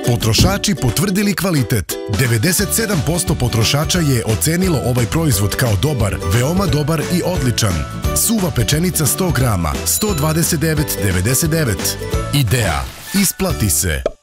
Potrošači potvrdili kvalitet. 97% potrošača je ocenilo ovaj proizvod kao dobar, veoma dobar i odličan. Suva pečenica 100 grama, 129,99. Idea. Isplati se.